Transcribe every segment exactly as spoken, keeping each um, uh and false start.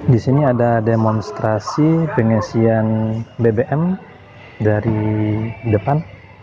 Di sini ada demonstrasi pengisian B B M dari depan.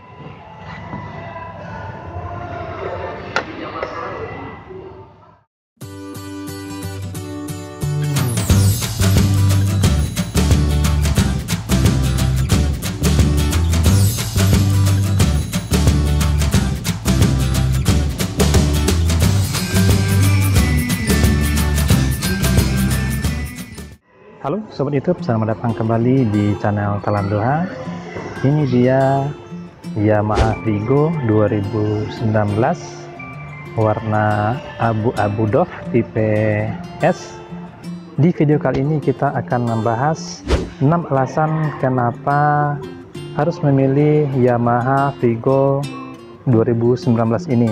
Halo Sobat YouTube, selamat datang kembali di channel Talandoha. Ini dia Yamaha Frigo dua ribu sembilan belas warna abu-abu doff tipe S. Di video kali ini kita akan membahas enam alasan kenapa harus memilih Yamaha Frigo dua ribu sembilan belas ini.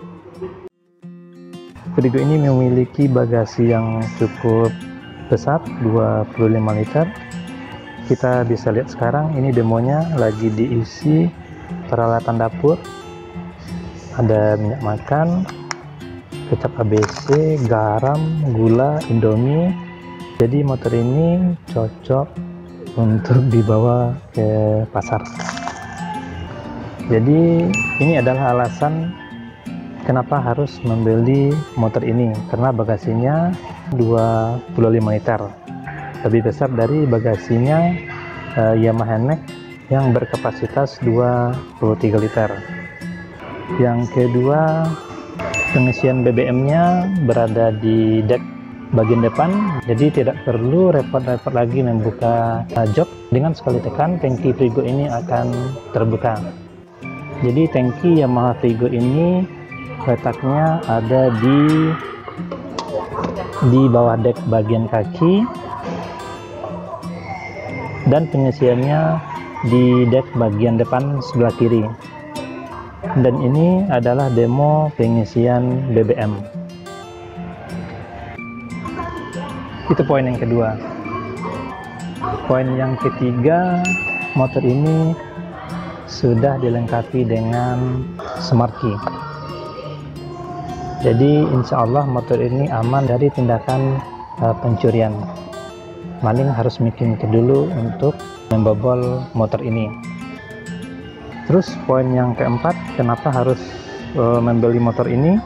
Frigo ini memiliki bagasi yang cukup besar, dua puluh lima liter. Kita bisa lihat sekarang ini demonya lagi diisi peralatan dapur. Ada minyak makan, kecap A B C, garam, gula, Indomie. Jadi motor ini cocok untuk dibawa ke pasar. Jadi ini adalah alasan kenapa harus membeli motor ini, karena bagasinya dua puluh lima liter, lebih besar dari bagasinya uh, Yamaha Next yang berkapasitas dua puluh tiga liter. Yang kedua, pengisian B B M-nya berada di deck bagian depan, jadi tidak perlu repot-repot lagi membuka uh, jok. Dengan sekali tekan, tangki Frigo ini akan terbuka. Jadi tangki Yamaha Frigo ini letaknya ada di di bawah dek bagian kaki, dan pengisiannya di dek bagian depan sebelah kiri. Dan ini adalah demo pengisian B B M. Itu poin yang kedua. Poin yang ketiga, motor ini sudah dilengkapi dengan smart key. Jadi insya Allah motor ini aman dari tindakan uh, pencurian. Maling harus mikir-mikir dulu untuk membobol motor ini. Terus poin yang keempat, kenapa harus uh, membeli motor ini?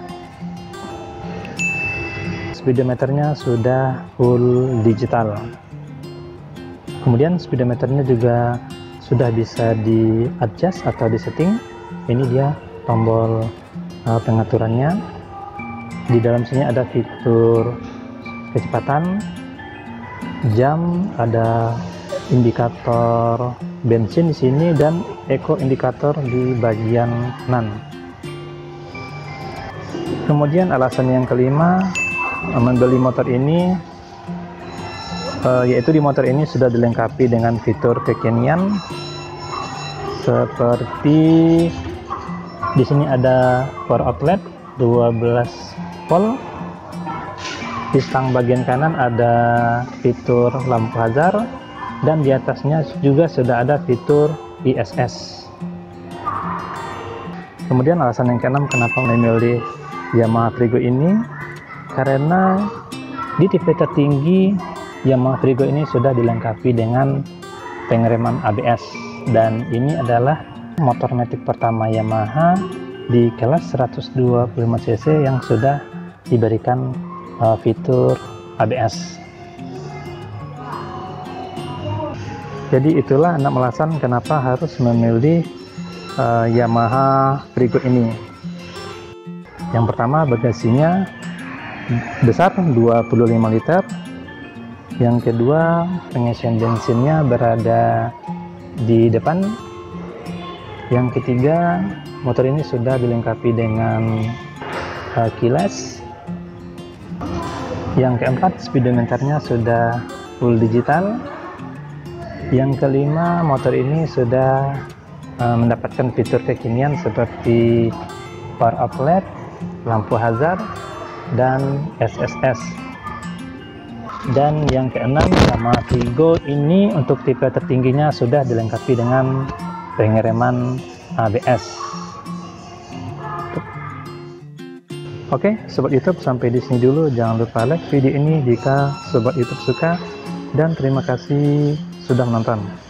Speedometernya sudah full digital. Kemudian speedometernya juga sudah bisa di adjust atau di setting. Ini dia tombol uh, pengaturannya. Di dalam sini ada fitur kecepatan, jam, ada indikator bensin di sini, dan eco indikator di bagian kanan. Kemudian alasan yang kelima membeli motor ini, uh, yaitu di motor ini sudah dilengkapi dengan fitur kekinian seperti di sini ada power outlet dua belas volt. Di stang bagian kanan ada fitur lampu hazard, dan di atasnya juga sudah ada fitur I S S. Kemudian alasan yang keenam kenapa memilih Yamaha Frigo ini, karena di tipe tertinggi Yamaha Frigo ini sudah dilengkapi dengan pengereman A B S, dan ini adalah motor matic pertama Yamaha di kelas seratus dua puluh lima cc yang sudah diberikan uh, fitur A B S. Jadi itulah enam alasan kenapa harus memilih uh, Yamaha Frigo ini. Yang pertama, bagasinya besar, dua puluh lima liter. Yang kedua, pengisian bensinnya berada di depan. Yang ketiga, motor ini sudah dilengkapi dengan uh, keyless. Yang keempat, speedometernya sudah full digital. Yang kelima, motor ini sudah uh, mendapatkan fitur kekinian seperti power outlet, lampu hazard, dan S S S. Dan yang keenam, Yamaha Frigo ini untuk tipe tertingginya sudah dilengkapi dengan pengereman A B S. Oke, Sobat YouTube, sampai di sini dulu. Jangan lupa like video ini jika Sobat YouTube suka, dan terima kasih sudah menonton.